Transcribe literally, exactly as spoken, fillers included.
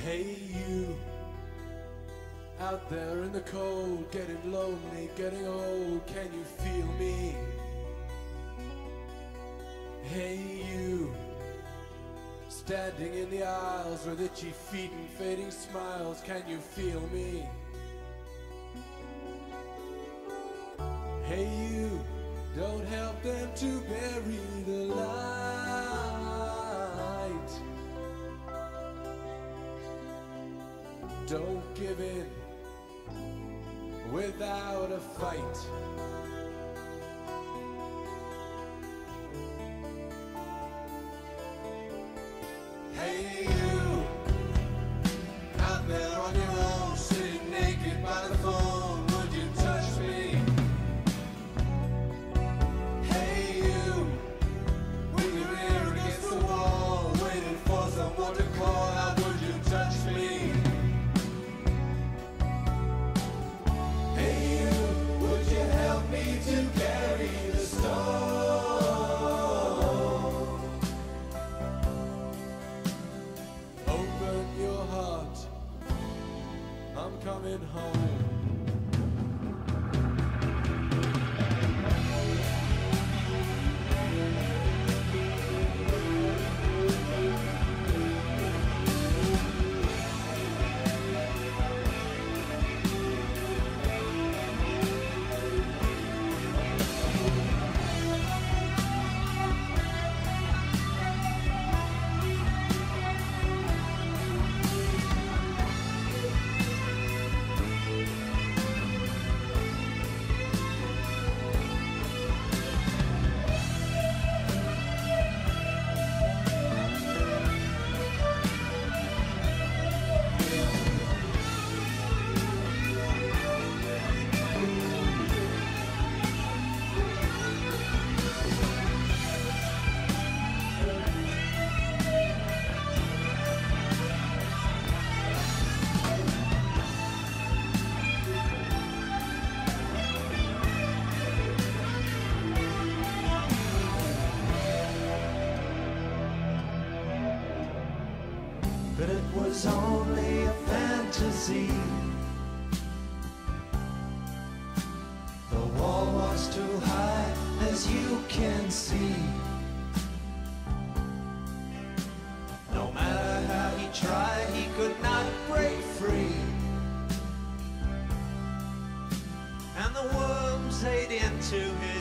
Hey you, out there in the cold, getting lonely, getting old, can you feel me? Hey you, standing in the aisles with itchy feet and fading smiles, can you feel me? Hey you, don't help them to bury the light. Don't give in without a fight. Hey you, out there on your own, sitting naked by the phone, would you touch me? Hey you, with your ear against the wall, waiting for someone to call out, would you touch me? Hey you, would you help me to carry the stone? Open your heart, I'm coming home. But it was only a fantasy. The wall was too high, as you can see. No matter how he tried, he could not break free. And the worms ate into him.